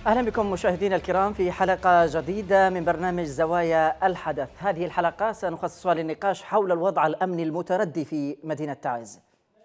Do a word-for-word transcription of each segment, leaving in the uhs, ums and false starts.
أهلا بكم مشاهدينا الكرام في حلقة جديدة من برنامج زوايا الحدث. هذه الحلقة سنخصصها للنقاش حول الوضع الأمني المتردي في مدينة تعز.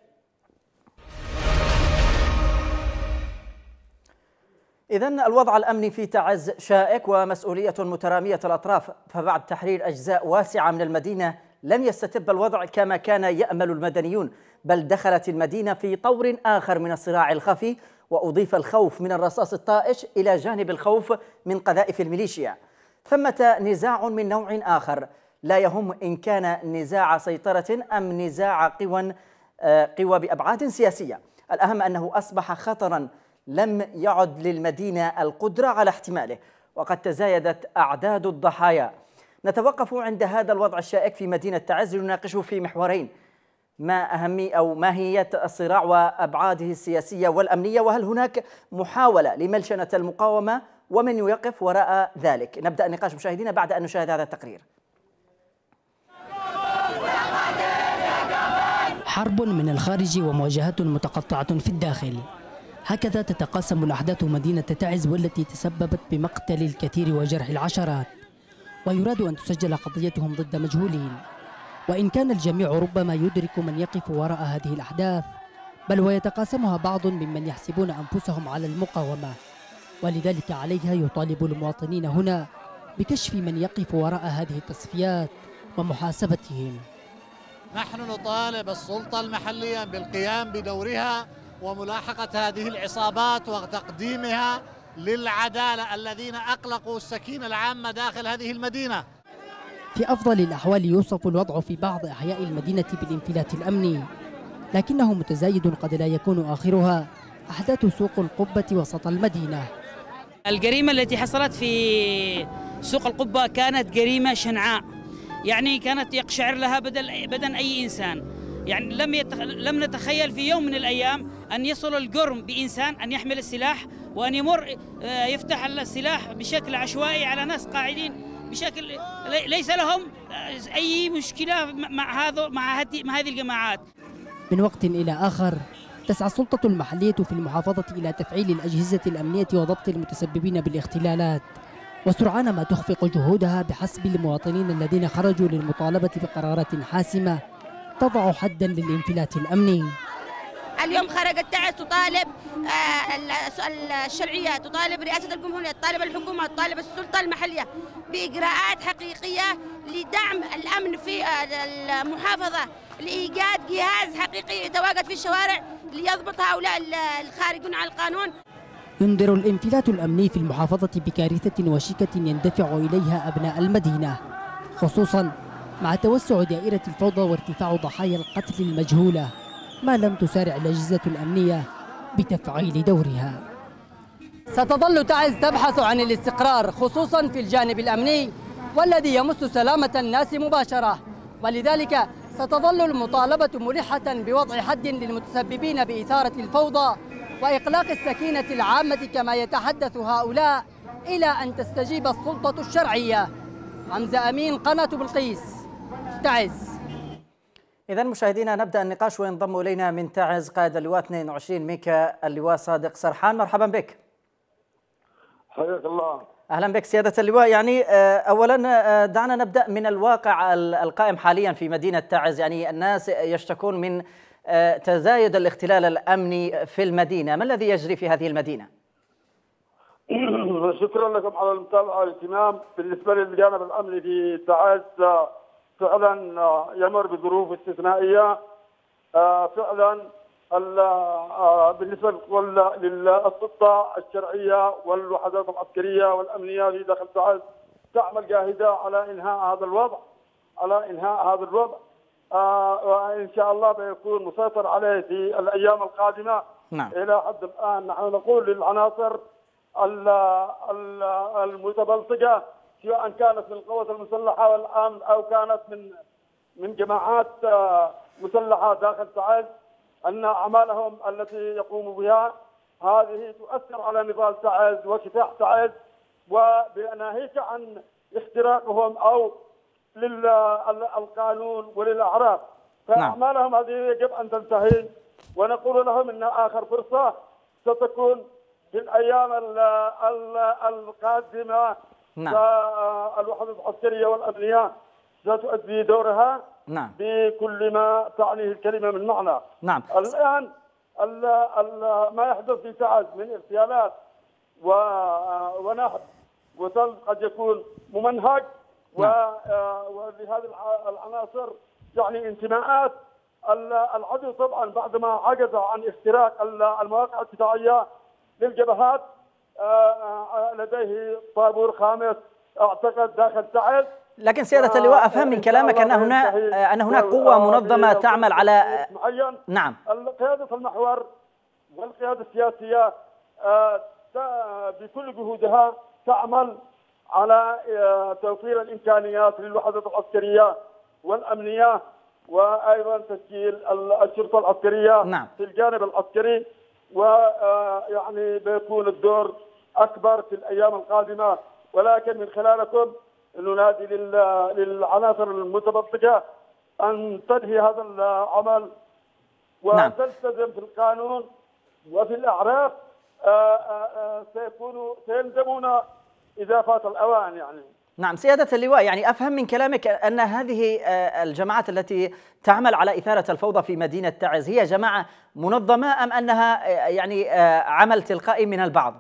إذن الوضع الأمني في تعز شائك ومسؤولية مترامية الأطراف، فبعد تحرير أجزاء واسعة من المدينة لم يستتب الوضع كما كان يأمل المدنيون، بل دخلت المدينة في طور آخر من الصراع الخفي، وأضيف الخوف من الرصاص الطائش إلى جانب الخوف من قذائف الميليشيا. ثمة نزاع من نوع آخر لا يهم إن كان نزاع سيطرة أم نزاع قوى قوى بأبعاد سياسية، الأهم أنه أصبح خطراً لم يعد للمدينة القدرة على احتماله، وقد تزايدت أعداد الضحايا. نتوقف عند هذا الوضع الشائك في مدينة تعز لنناقشه في محورين: ما أهمية أو ماهية الصراع وأبعاده السياسية والأمنية، وهل هناك محاولة لملشنة المقاومة، ومن يقف وراء ذلك. نبدأ النقاش مشاهدينا بعد أن نشاهد هذا التقرير. حرب من الخارج ومواجهات متقطعة في الداخل، هكذا تتقاسم الأحداث مدينة تعز، والتي تسببت بمقتل الكثير وجرح العشرات، ويراد أن تسجل قضيتهم ضد مجهولين. وإن كان الجميع ربما يدرك من يقف وراء هذه الأحداث، بل ويتقاسمها بعض ممن يحسبون أنفسهم على المقاومة، ولذلك عليها يطالب المواطنين هنا بكشف من يقف وراء هذه التصفيات ومحاسبتهم. نحن نطالب السلطة المحلية بالقيام بدورها وملاحقة هذه العصابات وتقديمها للعدالة الذين أقلقوا السكينة العامة داخل هذه المدينة. في أفضل الأحوال يوصف الوضع في بعض أحياء المدينة بالانفلات الأمني، لكنه متزايد قد لا يكون آخرها أحداث سوق القبة وسط المدينة. الجريمة التي حصلت في سوق القبة كانت جريمة شنعاء، يعني كانت يقشعر لها بدل بدن أي إنسان. يعني لم يتخ... لم نتخيل في يوم من الأيام أن يصل الجرم بإنسان أن يحمل السلاح وأن يمر يفتح السلاح بشكل عشوائي على ناس قاعدين بشكل ليس لهم أي مشكلة مع هذا مع هذه مع هذه الجماعات. من وقت إلى آخر تسعى السلطة المحلية في المحافظة إلى تفعيل الأجهزة الأمنية وضبط المتسببين بالاختلالات، وسرعان ما تخفق جهودها بحسب المواطنين الذين خرجوا للمطالبة بقرارات حاسمة تضع حدا للانفلات الأمني. اليوم خرجت تعز تطالب الشرعية، تطالب رئاسة الجمهورية، تطالب الحكومة، تطالب السلطة المحلية بإجراءات حقيقية لدعم الأمن في المحافظة، لإيجاد جهاز حقيقي يتواجد في الشوارع ليضبط هؤلاء الخارجون على القانون. ينذر الانفلات الأمني في المحافظة بكارثة وشيكة يندفع إليها أبناء المدينة، خصوصا مع توسع دائرة الفوضى وارتفاع ضحايا القتل المجهولة، ما لم تسارع الأجهزة الأمنية بتفعيل دورها. ستظل تعز تبحث عن الاستقرار، خصوصا في الجانب الأمني والذي يمس سلامة الناس مباشرة، ولذلك ستظل المطالبة ملحة بوضع حد للمتسببين بإثارة الفوضى وإقلاق السكينة العامة كما يتحدث هؤلاء، إلى أن تستجيب السلطة الشرعية. حمزة أمين، قناة بلقيس، تعز. إذن مشاهدينا نبدأ النقاش، وينضم إلينا من تعز قائد اللواء اثنين وعشرين ميكا اللواء صادق سرحان. مرحبا بك. حياك الله. أهلا بك سيادة اللواء. يعني أولا دعنا نبدأ من الواقع القائم حاليا في مدينة تعز. يعني الناس يشتكون من تزايد الاختلال الأمني في المدينة، ما الذي يجري في هذه المدينة؟ شكرا لكم على المتابعة والاهتمام. بالنسبة للجانب الأمني في تعز فعلا يمر بظروف استثنائية. فعلا بالنسبة للسلطة الشرعية والوحدات العسكرية والأمنية في داخل تعز تعمل جاهدة على إنهاء هذا الوضع على إنهاء هذا الوضع وإن شاء الله بيكون مسيطر عليه في الأيام القادمة. نعم. إلى حد الآن نحن نقول للعناصر المتبلطجة، سواء كانت من القوات المسلحة والأمن أو كانت من من جماعات مسلحة داخل تعز، أن أعمالهم التي يقوموا بها هذه تؤثر على نضال تعز وكفاح تعز، وبناهيك عن اختراقهم أو للقانون وللأعراف. فأعمالهم هذه يجب أن تنتهي، ونقول لهم أن آخر فرصة ستكون في الأيام القادمة نعم. الوحدة العسكرية والأمنية ستؤدي دورها نعم. بكل ما تعنيه الكلمة من معنى. نعم. الآن ال ال ما يحدث في تعز من اغتيالات ونهب وسلب قد يكون ممنهج، ولهذه العناصر يعني انتماءات العدو طبعا بعدما عجز عن اختراق المواقع الدفاعيه للجبهات لديه طابور خامس اعتقد داخل تعز. لكن سيادة اللواء أفهم من كلامك أن هناك أن هناك قوة منظمة تعمل على معين. نعم. قيادة المحور والقيادة السياسية بكل جهودها تعمل على توفير الإمكانيات للوحدة العسكرية والأمنية، وأيضا تشكيل الشرطة العسكرية نعم. في الجانب العسكري، ويعني بيكون الدور أكبر في الأيام القادمة. ولكن من خلالكم ننادي للعناصر المتبطكة أن تنهي هذا العمل وتلتزم في القانون وفي الأعراف. سيكونوا سيلزمون إذا فات الأوان يعني. نعم سيادة اللواء، يعني أفهم من كلامك أن هذه الجماعات التي تعمل على إثارة الفوضى في مدينة تعز هي جماعة منظمة أم أنها يعني عمل تلقائي من البعض؟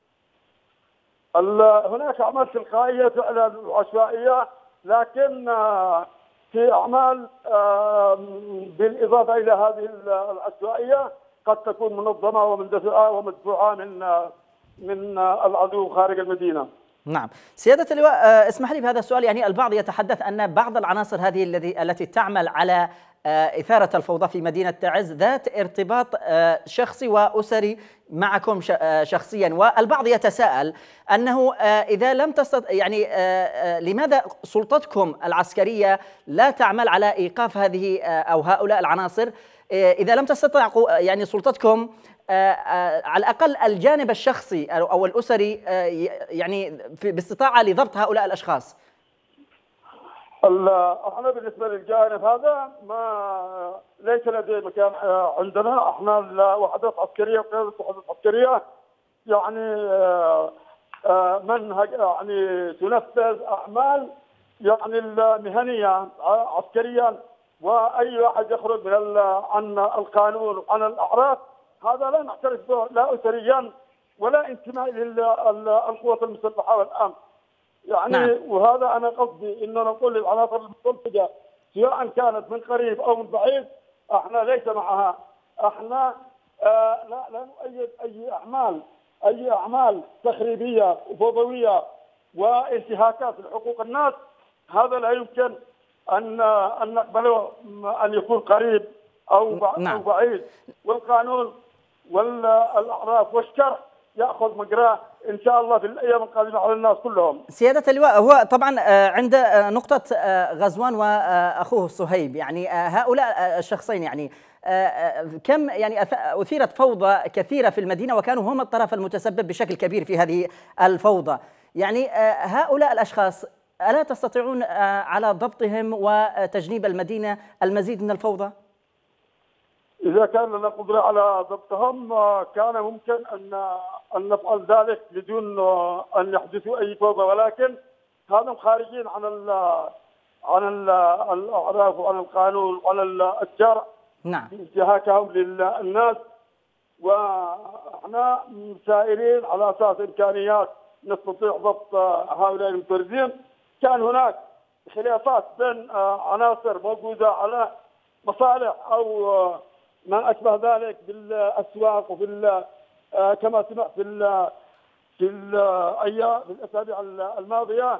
هناك أعمال تلقائية فعلا وعشوائية، لكن في أعمال بالإضافة إلى هذه العشوائية قد تكون منظمة ومندفعة ومدفوعة من من العدو خارج المدينة. نعم سيادة اللواء، اسمح لي بهذا السؤال، يعني البعض يتحدث أن بعض العناصر هذه الذي التي تعمل على إثارة الفوضى في مدينة تعز ذات ارتباط شخصي وأسري معكم شخصيا، والبعض يتساءل أنه إذا لم تستطع يعني لماذا سلطتكم العسكرية لا تعمل على إيقاف هذه أو هؤلاء العناصر إذا لم تستطع يعني سلطتكم على الأقل الجانب الشخصي أو الأسري يعني باستطاعة لضبط هؤلاء الأشخاص؟ احنا بالنسبه للجانب هذا ما ليس لديه مكان عندنا. احنا الوحدات العسكريه وقياده الوحدات العسكريه يعني منهج يعني تنفذ اعمال يعني المهنيه عسكريا، واي واحد يخرج من عن القانون وعن الاعراف هذا لا نعترف به لا اسريا ولا انتماء للقوات المسلحه والامن. يعني نعم. وهذا انا قصدي ان نقول للعناصر المنتجه سواء كانت من قريب او من بعيد احنا ليس معها. احنا آه لا لا نؤيد اي اعمال اي اعمال تخريبيه وفوضويه وانتهاكات لحقوق الناس. هذا لا يمكن ان ان نقبله ان يكون قريب او نعم. او بعيد، والقانون والاعراف والشرع ياخذ مجراه ان شاء الله في الايام القادمه على الناس كلهم. سياده اللواء، هو طبعا عند نقطه غزوان واخوه صهيب، يعني هؤلاء الشخصين يعني كم يعني اثيرت فوضى كثيره في المدينه وكانوا هم الطرف المتسبب بشكل كبير في هذه الفوضى. يعني هؤلاء الاشخاص الا تستطيعون على ضبطهم وتجنيب المدينه المزيد من الفوضى؟ إذا كان لنا قدرة على ضبطهم كان ممكن أن أن نفعل ذلك بدون أن يحدثوا أي فوضى، ولكن هذم خارجين عن ال عن ال الأعراف وعن القانون وعن الشرع. نعم. في انتهاكهم للناس، ونحن سائرين على أساس إمكانيات نستطيع ضبط هؤلاء المفرزين. كان هناك خلافات بين عناصر موجودة على مصالح أو ما أشبه ذلك بالأسواق وفي كما سمعت في ال في الأيام في الأسابيع الماضية،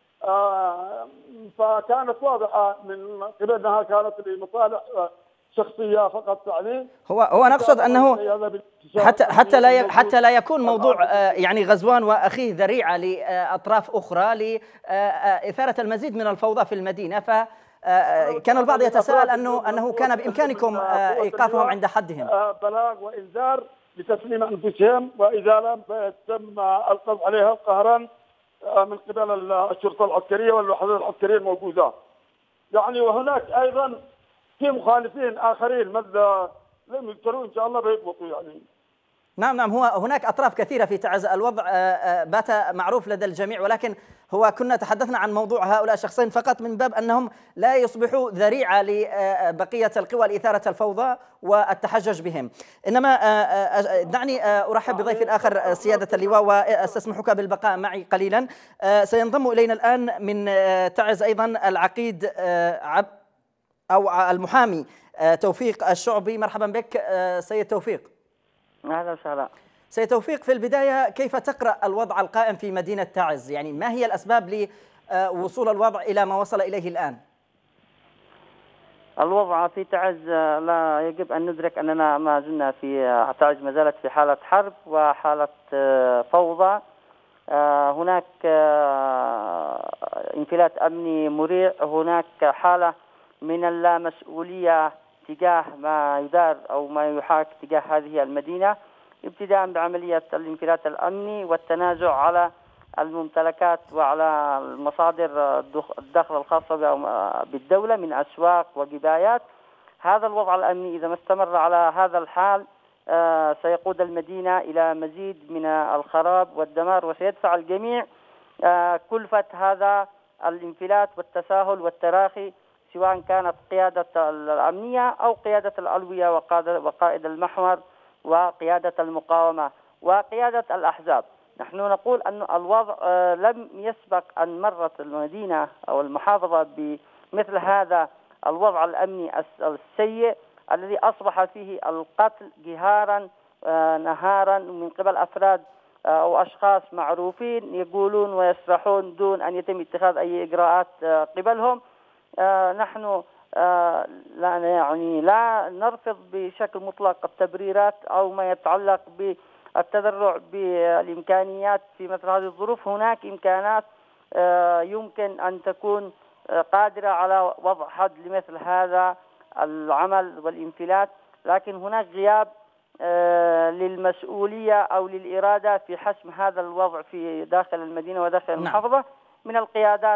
فكانت واضحة من قبل أنها كانت لمصالح شخصية فقط. يعني هو هو أنا أقصد أنه حتى حتى لا حتى لا يكون موضوع يعني غزوان وأخيه ذريعة لأطراف أخرى لإثارة المزيد من الفوضى في المدينة. ف كان البعض يتساءل انه انه كان بامكانكم ايقافهم عند حدهم. بلاغ وانذار لتسليم انفسهم، واذا لم فيتم القبض عليها قهرا من قبل الشرطه العسكريه والوحدات العسكريه الموجوده. يعني وهناك ايضا في مخالفين اخرين مثل لم يذكروا ان شاء الله بيضبطوا يعني. نعم نعم، هو هناك أطراف كثيرة في تعز. الوضع بات معروف لدى الجميع، ولكن هو كنا تحدثنا عن موضوع هؤلاء الشخصين فقط من باب أنهم لا يصبحوا ذريعة لبقية القوى لإثارة الفوضى والتحجج بهم. إنما دعني أرحب بضيف آخر سيادة اللواء وأستسمحك بالبقاء معي قليلا. سينضم إلينا الآن من تعز أيضا العقيد أو المحامي توفيق الشعبي. مرحبا بك سيد توفيق. أهلا وسهلا. سيد توفيق، في البداية كيف تقرأ الوضع القائم في مدينة تعز؟ يعني ما هي الأسباب لوصول الوضع إلى ما وصل إليه الآن؟ الوضع في تعز لا يجب أن ندرك أننا ما زلنا في تعز ما زالت في حالة حرب وحالة فوضى. هناك انفلات أمني مريع، هناك حالة من اللامسؤولية تجاه ما يدار أو ما يحاك تجاه هذه المدينة، ابتداء بعملية الانفلات الأمني والتنازع على الممتلكات وعلى المصادر الدخل الخاصة بالدولة من أسواق وجبايات. هذا الوضع الأمني إذا ما استمر على هذا الحال سيقود المدينة إلى مزيد من الخراب والدمار، وسيدفع الجميع كلفة هذا الانفلات والتساهل والتراخي، سواء كانت قيادة الأمنية أو قيادة العلوية وقائد المحور وقيادة المقاومة وقيادة الأحزاب. نحن نقول أن الوضع لم يسبق أن مرت المدينة أو المحافظة بمثل هذا الوضع الأمني السيء الذي أصبح فيه القتل جهارا نهارا من قبل أفراد أو أشخاص معروفين يقولون ويسرحون دون أن يتم اتخاذ أي إجراءات قبلهم. آه نحن آه لا يعني لا نرفض بشكل مطلق التبريرات أو ما يتعلق بالتذرع بالإمكانيات في مثل هذه الظروف. هناك إمكانات آه يمكن أن تكون آه قادرة على وضع حد لمثل هذا العمل والانفلات، لكن هناك غياب آه للمسؤولية أو للإرادة في حسم هذا الوضع في داخل المدينة وداخل المحافظة من القيادات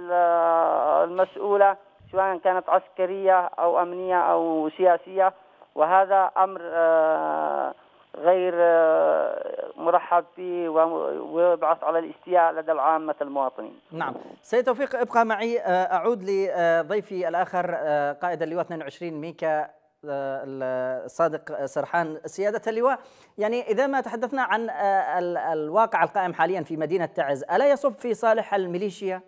المسؤولة، سواء كانت عسكرية أو أمنية أو سياسية، وهذا أمر غير مرحب به ويبعث على الاستياء لدى العامة المواطنين. نعم سيد توفيق، ابقى معي. أعود لضيفي الآخر قائد اللواء اثنين وعشرين ميكا الصادق سرحان. سيادة اللواء، يعني إذا ما تحدثنا عن الواقع القائم حاليا في مدينة تعز، ألا يصب في صالح الميليشيا؟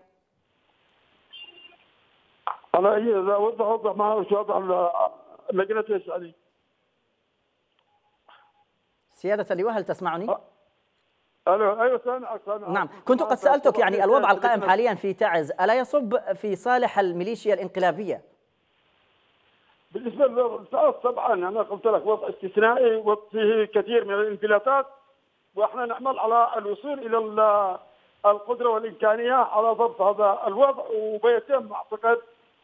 أنا إذا وضح وضح ما وش وضح اللجنة إيش علي؟ سيادة اللواء هل تسمعني؟ ألو أيوة سامعك سامعك. نعم، كنت قد سألتك يعني الوضع القائم حاليا في تعز ألا يصب في صالح الميليشيا الانقلابية؟ بالنسبة للرصاص طبعا أنا قلت لك وضع استثنائي وفيه كثير من الانفلاتات، وإحنا نعمل على الوصول إلى القدرة والإمكانية على ضبط هذا الوضع، وبيتم أعتقد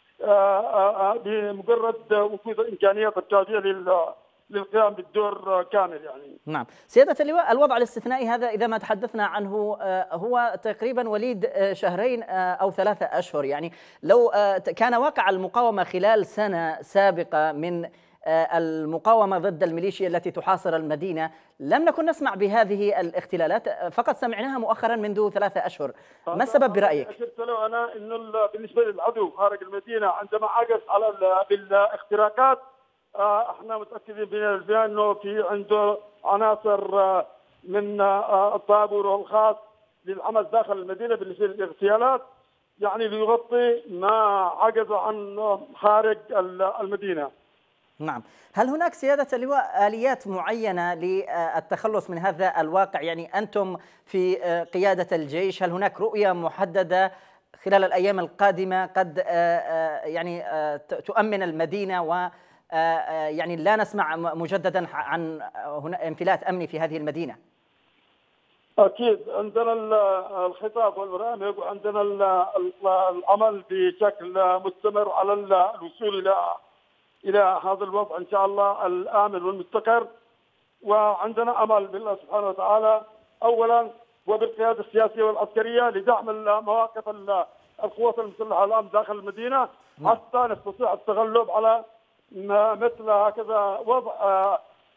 بمجرد وجود الإمكانيات الكافية للقيام بالدور كامل يعني. نعم سيادة اللواء، الوضع الاستثنائي هذا إذا ما تحدثنا عنه هو تقريبا وليد شهرين أو ثلاثة أشهر. يعني لو كان واقع المقاومة خلال سنة سابقة من المقاومة ضد الميليشيا التي تحاصر المدينة لم نكن نسمع بهذه الاختلالات، فقط سمعناها مؤخرا منذ ثلاثة أشهر. ما السبب برأيك؟ أشرت له أنا إنه بالنسبة للعدو خارج المدينة عندما عجز على بالاختراقات، احنا متاكدين بانه في عنده عناصر من الطابور والخاص للعمل داخل المدينه بالنسبه للاغتيالات، يعني ليغطي ما عجز عنه خارج المدينه. نعم، هل هناك سيادة اللواء آليات معينة للتخلص من هذا الواقع؟ يعني أنتم في قيادة الجيش، هل هناك رؤية محددة خلال الأيام القادمة قد يعني تؤمن المدينة و يعني لا نسمع مجددا عن هنا انفلات أمني في هذه المدينة؟ أكيد عندنا الخطاب والبرامج، وعندنا العمل بشكل مستمر على الوصول إلى إلى هذا الوضع إن شاء الله الآمن والمستقر، وعندنا أمل بالله سبحانه وتعالى أولا وبالقيادة السياسية والعسكرية لدعم مواقف القوات المسلحة الآن داخل المدينة حتى نستطيع التغلب على مثل هكذا وضع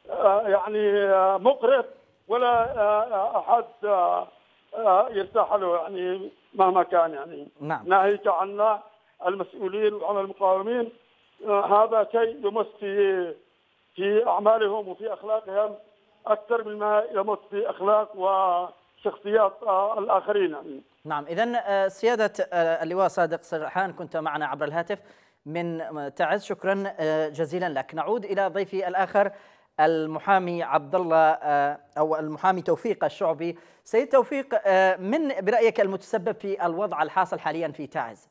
يعني مقرف، ولا أحد يرتاح له يعني مهما كان. يعني نعم. ناهيك عنا المسؤولين وعن المقاومين، هذا شيء يمس في في أعمالهم وفي أخلاقهم أكثر مما يمس في أخلاق وشخصيات الآخرين يعني. نعم. إذن سيادة اللواء صادق سرحان كنت معنا عبر الهاتف من تعز، شكرا جزيلا لك. نعود إلى ضيفي الآخر المحامي عبد الله أو المحامي توفيق الشعبي. سيد توفيق، من برأيك المتسبب في الوضع الحاصل حاليا في تعز؟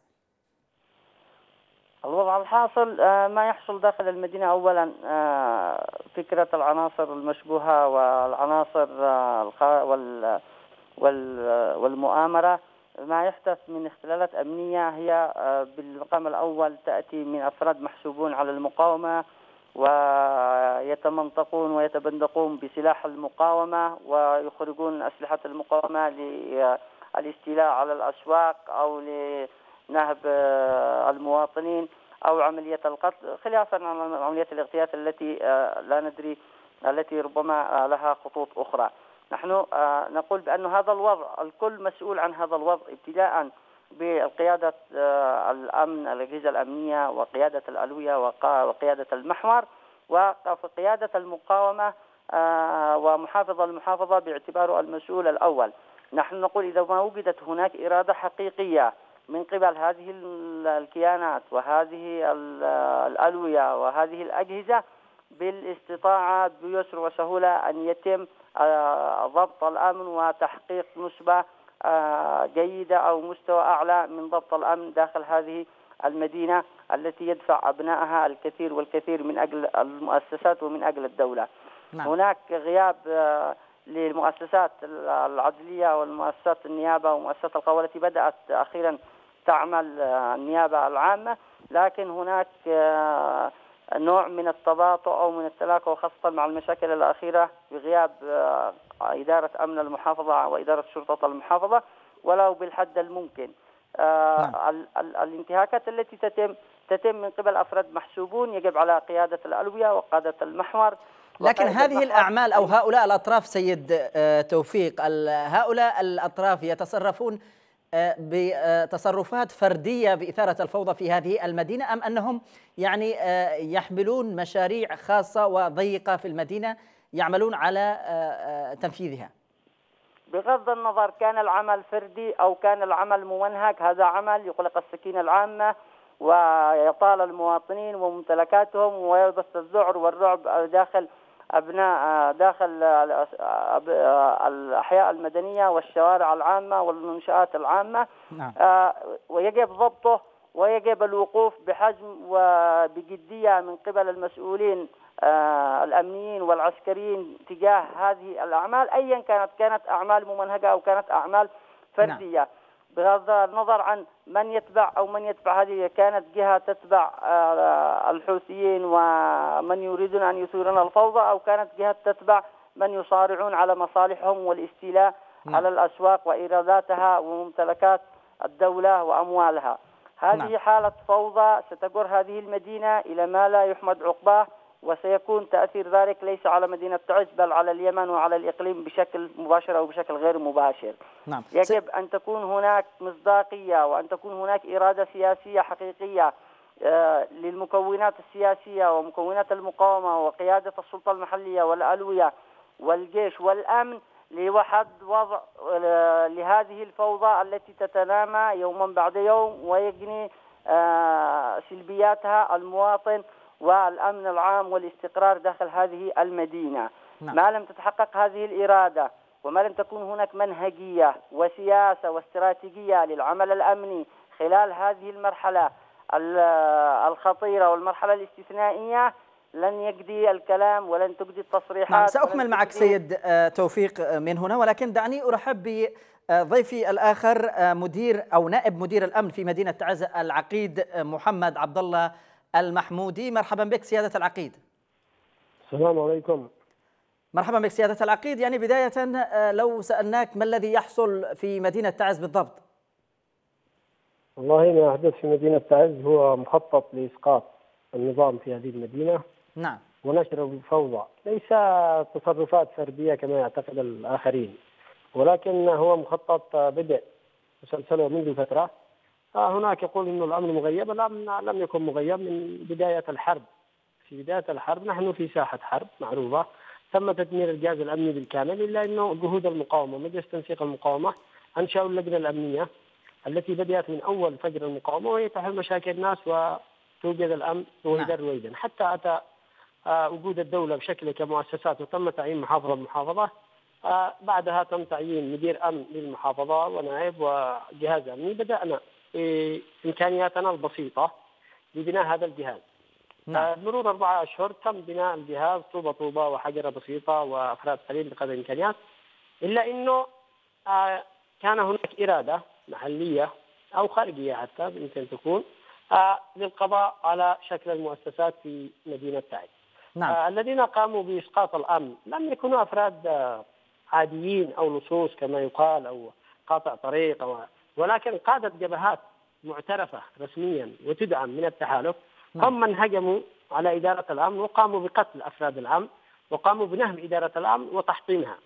الوضع الحاصل ما يحصل داخل المدينة، أولا فكرة العناصر المشبوهة والعناصر والمؤامرة. ما يحدث من اختلالات أمنية هي بالمقام الأول تأتي من أفراد محسوبون على المقاومة ويتمنطقون ويتبندقون بسلاح المقاومة ويخرجون أسلحة المقاومة للاستيلاء على الأسواق أو لنهب المواطنين أو عملية القتل، خلافا عن عملية الاغتيال التي لا ندري التي ربما لها خطوط أخرى. نحن نقول بأن هذا الوضع الكل مسؤول عن هذا الوضع، ابتداء بقيادة الأمن، الأجهزة الأمنية وقيادة الألوية وقيادة المحور وقيادة المقاومة ومحافظ المحافظة باعتباره المسؤول الأول. نحن نقول إذا ما وجدت هناك إرادة حقيقية من قبل هذه الكيانات وهذه الألوية وهذه الأجهزة، بالاستطاعة بيسر وسهولة أن يتم ضبط الأمن وتحقيق نسبة جيدة أو مستوى أعلى من ضبط الأمن داخل هذه المدينة التي يدفع أبنائها الكثير والكثير من أجل المؤسسات ومن أجل الدولة. نعم. هناك غياب للمؤسسات العدلية والمؤسسات النيابة ومؤسسات القضاء التي بدأت أخيرا تعمل النيابة العامة، لكن هناك نوع من التباطؤ أو من التلاكؤ خاصة مع المشاكل الأخيرة بغياب إدارة أمن المحافظة وإدارة شرطة المحافظة ولو بالحد الممكن. نعم. ال ال الانتهاكات التي تتم تتم من قبل أفراد محسوبون يجب على قيادة الألوية وقادة المحور. لكن هذه الأعمال أو هؤلاء الأطراف سيد توفيق، هؤلاء الأطراف يتصرفون بتصرفات فردية بإثارة الفوضى في هذه المدينة، أم أنهم يعني يحملون مشاريع خاصة وضيقة في المدينة يعملون على تنفيذها؟ بغض النظر كان العمل فردي أو كان العمل ممنهج، هذا عمل يخلق السكينة العامة ويطال المواطنين وممتلكاتهم ويبث الذعر والرعب داخل أبناء داخل الأحياء المدنية والشوارع العامة والمنشآت العامة. نعم. ويجب ضبطه ويجب الوقوف بحجم وبجدية من قبل المسؤولين الأمنيين والعسكريين تجاه هذه الأعمال، أيا كانت كانت أعمال ممنهجة أو كانت أعمال فردية. نعم. بغض النظر عن من يتبع أو من يتبع، هذه كانت جهة تتبع الحوثيين ومن يريدون أن يثيرون الفوضى أو كانت جهة تتبع من يصارعون على مصالحهم والاستيلاء نعم. على الأسواق وإيراداتها وممتلكات الدولة وأموالها. هذه نعم. حالة فوضى ستجر هذه المدينة إلى ما لا يحمد عقباه، وسيكون تأثير ذلك ليس على مدينة تعز بل على اليمن وعلى الإقليم بشكل مباشر أو بشكل غير مباشر. نعم. يجب أن تكون هناك مصداقية وأن تكون هناك إرادة سياسية حقيقية للمكونات السياسية ومكونات المقاومة وقيادة السلطة المحلية والألوية والجيش والأمن لوحد وضع لهذه الفوضى التي تتنامى يوما بعد يوم ويجني سلبياتها المواطن والأمن العام والاستقرار داخل هذه المدينة. نعم. ما لم تتحقق هذه الإرادة وما لم تكن هناك منهجية وسياسة واستراتيجية للعمل الأمني خلال هذه المرحلة الخطيرة والمرحلة الاستثنائية، لن يجدي الكلام ولن تجدي التصريحات. نعم. سأكمل معك سيد توفيق من هنا، ولكن دعني أرحب بضيفي الآخر مدير أو نائب مدير الأمن في مدينة تعز العقيد محمد عبد الله المحمودي. مرحبا بك سيادة العقيد. السلام عليكم. مرحبا بك سيادة العقيد. يعني بداية لو سألناك ما الذي يحصل في مدينة تعز بالضبط؟ والله ما يحدث في مدينة تعز هو مخطط لإسقاط النظام في هذه المدينة. نعم. ونشر الفوضى ليس تصرفات فردية كما يعتقد الآخرين، ولكن هو مخطط بدء مسلسله منذ فترة. هناك يقول إنه الأمن مغيب، الأمن لم يكن مغيب من بداية الحرب. في بداية الحرب نحن في ساحة حرب معروفة، تم تدمير الجهاز الأمني بالكامل، إلا أنه جهود المقاومة مجلس تنسيق المقاومة أنشأوا اللجنة الأمنية التي بدأت من أول فجر المقاومة وهي تحل مشاكل الناس وتوجد الأمن رويدا رويدا حتى أتى وجود الدولة بشكل كمؤسسات وتم تعيين محافظة بمحافظة. بعدها تم تعيين مدير أمن للمحافظة ونائب وجهاز أمني. بدأنا بإمكانياتنا البسيطة لبناء هذا الجهاز. نعم. مرور أربعة أشهر تم بناء الجهاز طوبة طوبة وحجرة بسيطة وأفراد قليل بقدر الإمكانيات، إلا أنه كان هناك إرادة محلية أو خارجية حتى يمكن تكون للقضاء على شكل المؤسسات في مدينة تعز. نعم. الذين قاموا بإسقاط الأمن لم يكونوا أفراد عاديين أو لصوص كما يقال أو قاطع طريق أو، ولكن قادة جبهات معترفة رسميا وتدعم من التحالف. هم من هجموا على إدارة الأمن وقاموا بقتل أفراد الأمن وقاموا بنهب إدارة الأمن وتحطيمها.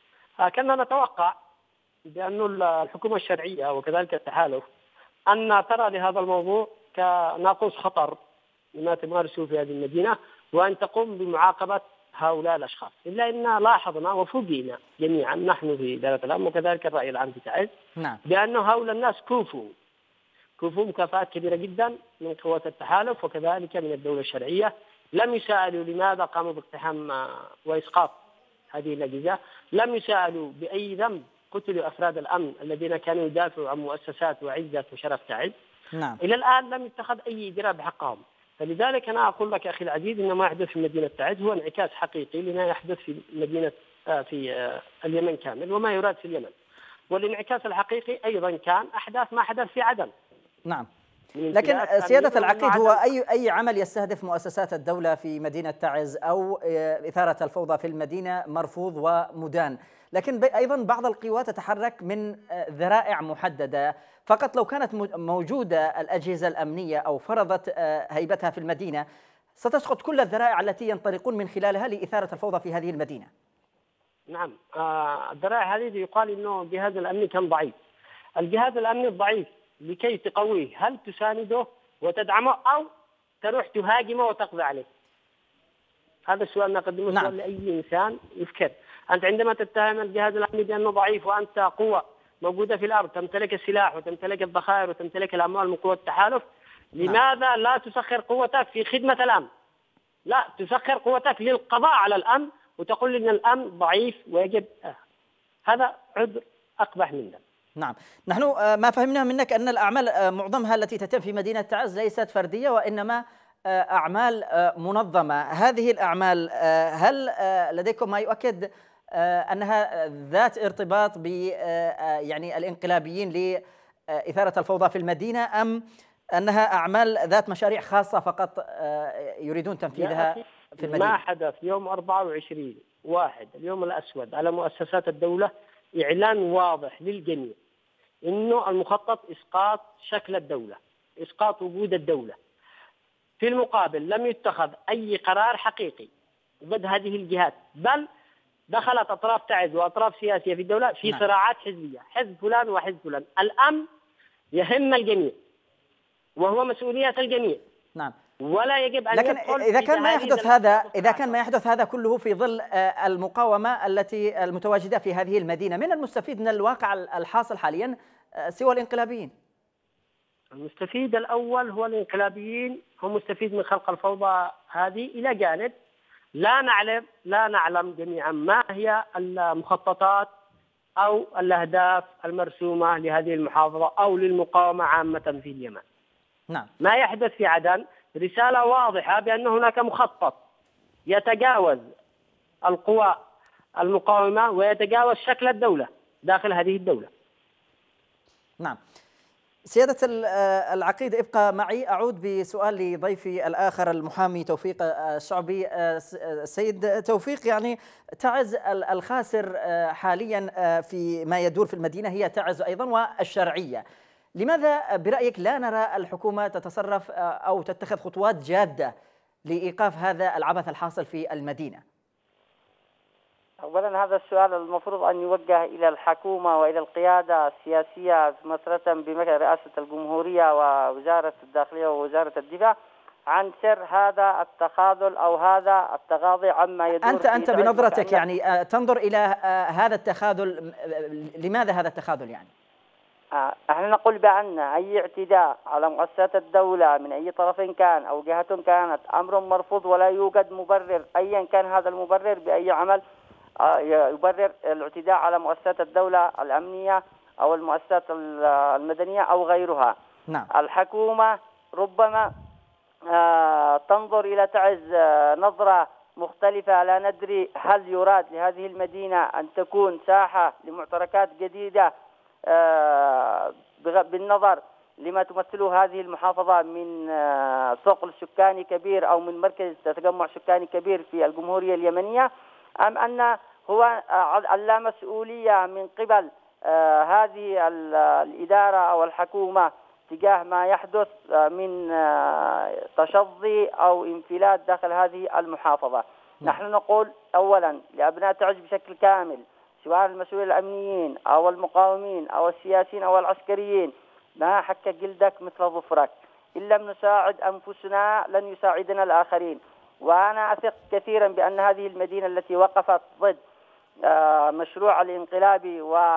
كنا نتوقع بأن الحكومة الشرعية وكذلك التحالف أن ترى لهذا الموضوع كناقوس خطر لما تمارسه في هذه المدينة وأن تقوم بمعاقبة هؤلاء الأشخاص، إلا أن لاحظنا وفوجئنا جميعا نحن في إدارة الأمن وكذلك الرأي العام في تعز. نعم. بأن هؤلاء الناس كوفوا كوفوا مكافآت كبيرة جدا من قوات التحالف وكذلك من الدولة الشرعية. لم يسألوا لماذا قاموا باقتحام وإسقاط هذه الأجهزة، لم يسألوا بأي ذنب قتلوا أفراد الأمن الذين كانوا يدافعوا عن مؤسسات وعزة وشرف تعز. نعم. إلى الآن لم يتخذ أي إجراء بحقهم. فلذلك أنا أقول لك أخي العزيز إن ما يحدث في مدينة تعز هو انعكاس حقيقي لما يحدث في مدينة في اليمن كامل وما يراد في اليمن. والانعكاس الحقيقي أيضا كان أحداث ما حدث في عدن. نعم. لكن سيادة العقيد، هو أي أي عمل يستهدف مؤسسات الدولة في مدينة تعز أو إثارة الفوضى في المدينة مرفوض ومدان، لكن أيضا بعض القوى تتحرك من ذرائع محددة. فقط لو كانت موجودة الأجهزة الأمنية أو فرضت هيبتها في المدينة ستسقط كل الذرائع التي ينطلقون من خلالها لإثارة الفوضى في هذه المدينة. نعم. آه الذرائع هذه يقال إنه الجهاز الأمني كان ضعيف. الجهاز الأمني الضعيف لكي تقويه هل تسانده وتدعمه أو تروح تهاجمه وتقضي عليه؟ هذا السؤال نقدمه. نعم. سؤال لأي إنسان يفكر. أنت عندما تتهم الجهاز الأمني بأنه ضعيف وأنت قوة موجودة في الأرض تمتلك السلاح وتمتلك الذخائر وتمتلك الأموال من قوة التحالف، لماذا نعم. لا تسخر قوتك في خدمة الأمن؟ لا، تسخر قوتك للقضاء على الأمن وتقول إن الأمن ضعيف ويجب آه. هذا عذر أقبح من ذلك. نعم. نحن ما فهمنا منك أن الأعمال معظمها التي تتم في مدينة تعز ليست فردية وإنما أعمال منظمة. هذه الأعمال هل لديكم ما يؤكد أنها ذات ارتباط ب يعني الانقلابيين لإثارة الفوضى في المدينة، أم أنها أعمال ذات مشاريع خاصة فقط يريدون تنفيذها في المدينة؟ ما حدث يوم أربعة وعشرين واحد اليوم الأسود على مؤسسات الدولة إعلان واضح للجميع إنه المخطط إسقاط شكل الدولة، إسقاط وجود الدولة. في المقابل لم يتخذ أي قرار حقيقي ضد هذه الجهات، بل دخلت أطراف تعز وأطراف سياسية في الدولة في نعم. صراعات حزبية، حزب فلان وحزب فلان. الأمن يهم الجميع وهو مسؤولية الجميع. نعم. ولا يجب أن لكن إذا كان ما يحدث هذا إذا كان ما يحدث هذا كله في ظل المقاومة التي المتواجدة في هذه المدينة، من المستفيد من الواقع الحاصل حاليا سوى الانقلابيين؟ المستفيد الأول هو الانقلابيين، هم مستفيد من خلق الفوضى هذه. إلى جانب لا نعلم لا نعلم جميعا ما هي المخططات أو الأهداف المرسومة لهذه المحافظة أو للمقاومة عامة في اليمن. نعم. ما يحدث في عدن رسالة واضحة بأن هناك مخطط يتجاوز القوى المقاومة ويتجاوز شكل الدولة داخل هذه الدولة. نعم. سيادة العقيد، ابقى معي. أعود بسؤال لضيفي الآخر المحامي توفيق الشعبي. سيد توفيق، يعني تعز الخاسر حاليا في ما يدور في المدينة هي تعز أيضا والشرعية. لماذا برأيك لا نرى الحكومة تتصرف أو تتخذ خطوات جادة لإيقاف هذا العبث الحاصل في المدينة؟ أولا هذا السؤال المفروض أن يوجه إلى الحكومة وإلى القيادة السياسية مثلا برئاسة الجمهورية ووزارة الداخلية ووزارة الدفاع عن سر هذا التخاذل أو هذا التغاضي عما يدور. أنت أنت بنظرتك يعني تنظر إلى هذا التخاذل، لماذا هذا التخاذل يعني؟ احنا نقول بأن أي اعتداء على مؤسسات الدولة من أي طرف كان أو جهة كانت أمر مرفوض، ولا يوجد مبرر أيا كان هذا المبرر بأي عمل يبرر الاعتداء على مؤسسات الدولة الأمنية أو المؤسسات المدنية أو غيرها. نعم. الحكومة ربما تنظر إلى تعز نظرة مختلفة، لا ندري هل يراد لهذه المدينة أن تكون ساحة لمعتركات جديدة بالنظر لما تمثله هذه المحافظة من ثقل سكاني كبير أو من مركز تجمع سكاني كبير في الجمهورية اليمنية، أم أن هو اللامسؤولية من قبل هذه الإدارة أو الحكومة تجاه ما يحدث من تشظي أو انفلات داخل هذه المحافظة. نحن نقول أولا لأبناء تعز بشكل كامل، سواء المسؤولين الأمنيين أو المقاومين أو السياسيين أو العسكريين، ما حك جلدك مثل ظفرك، إن لم نساعد أنفسنا لن يساعدنا الآخرين. وأنا أثق كثيرا بأن هذه المدينة التي وقفت ضد مشروع الانقلاب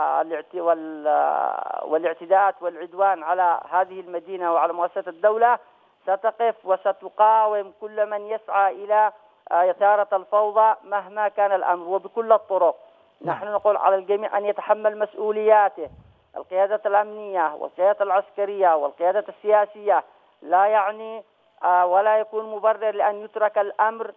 والاعتداءات والعدوان على هذه المدينة وعلى مؤسسات الدولة ستقف وستقاوم كل من يسعى إلى إثارة الفوضى مهما كان الأمر وبكل الطرق. نحن نقول على الجميع أن يتحمل مسؤولياته، القيادة الأمنية والقيادة العسكرية والقيادة السياسية، لا يعني ولا يكون مبرر لأن يترك الأمر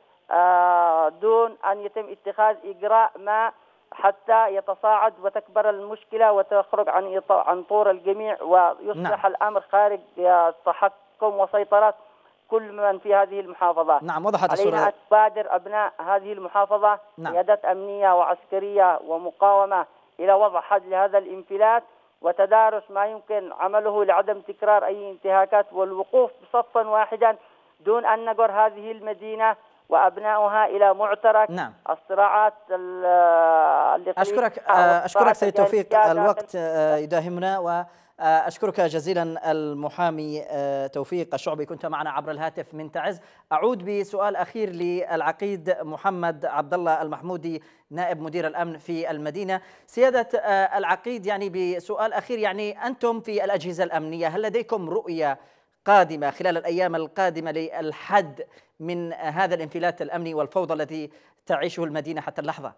دون أن يتم اتخاذ إجراء ما حتى يتصاعد وتكبر المشكلة وتخرج عن عن طور الجميع ويصبح نعم. الأمر خارج تحكم وسيطرة كل من في هذه المحافظة. نعم، وضحت الصورة. علينا أن نبادر أبناء هذه المحافظة نعم. قيادات أمنية وعسكرية ومقاومة إلى وضع حد لهذا الانفلات وتدارس ما يمكن عمله لعدم تكرار أي انتهاكات، والوقوف صفا واحدا دون أن نجر هذه المدينة وأبنائها إلى معترك نعم. الصراعات التي أشكرك أشكرك سيد توفيق، الوقت يداهمنا، وأشكرك جزيلا المحامي توفيق الشعبي، كنت معنا عبر الهاتف من تعز. أعود بسؤال أخير للعقيد محمد عبد الله المحمودي نائب مدير الأمن في المدينة. سيادة العقيد، يعني بسؤال أخير، يعني أنتم في الأجهزة الأمنية هل لديكم رؤية قادمة خلال الأيام القادمة للحد من هذا الانفلات الأمني والفوضى الذي تعيشه المدينة حتى اللحظة؟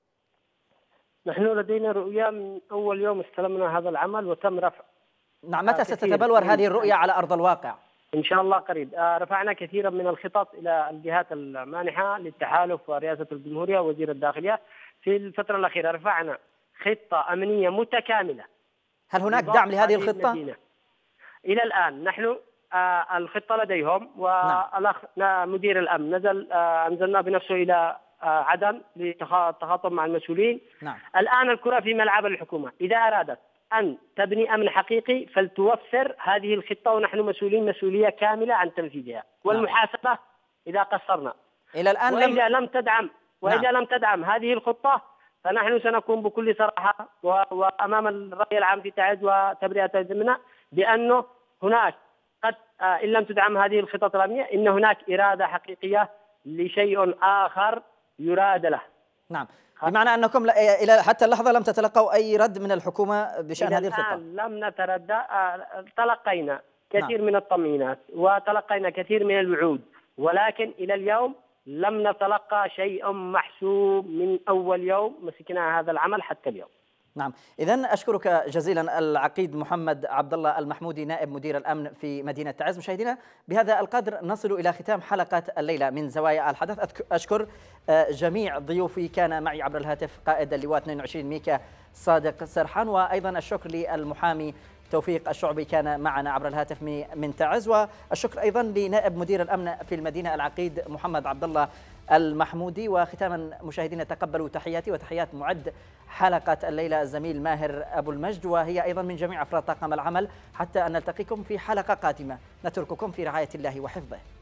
نحن لدينا رؤية من أول يوم استلمنا هذا العمل وتم رفع. نعم، متى ستتبلور هذه الرؤية على أرض الواقع؟ إن شاء الله قريب. رفعنا كثيرا من الخطط إلى الجهات المانحة للتحالف ورئاسة الجمهورية ووزير الداخلية. في الفترة الأخيرة رفعنا خطة أمنية متكاملة. هل هناك دعم لهذه الخطة؟ المدينة. إلى الآن نحن آه الخطة لديهم، والأخ مدير الأمن نزل آه أنزلنا بنفسه إلى آه عدن للتخاطب مع المسؤولين. نعم. الآن الكرة في ملعب الحكومة، إذا أرادت أن تبني أمن حقيقي فلتوفر هذه الخطة، ونحن مسؤولين مسؤولية كاملة عن تنفيذها والمحاسبة إذا قصرنا. إلى الآن وإذا لم تدعم وإذا لم تدعم هذه الخطة فنحن سنكون بكل صراحة وأمام الرأي العام في تعز وتبرئة ذمنا بأنه هناك قد إن لم تدعم هذه الخطط الأمنية إن هناك إرادة حقيقية لشيء آخر يراد له. نعم، بمعنى أنكم إلى حتى اللحظة لم تتلقوا أي رد من الحكومة بشأن هذه الخطة؟ لم نتردى، تلقينا كثير نعم. من التطمينات وتلقينا كثير من الوعود، ولكن إلى اليوم لم نتلقى شيء محسوب من أول يوم مسكنا هذا العمل حتى اليوم. نعم، إذن أشكرك جزيلا العقيد محمد عبد الله المحمودي نائب مدير الأمن في مدينة تعز. مشاهدينا، بهذا القدر نصل إلى ختام حلقة الليلة من زوايا الحدث. أشكر جميع ضيوفي، كان معي عبر الهاتف قائد اللواء اثنين وعشرين ميكا صادق سرحان، وأيضا الشكر للمحامي توفيق الشعبي كان معنا عبر الهاتف من تعز، والشكر أيضا لنائب مدير الأمن في المدينة العقيد محمد عبد الله المحمودي. وختاما مشاهدينا، تقبلوا تحياتي وتحيات معد حلقة الليلة الزميل ماهر أبو المجد، وهي أيضا من جميع أفراد طاقم العمل، حتى أن نلتقيكم في حلقة قادمة. نترككم في رعاية الله وحفظه.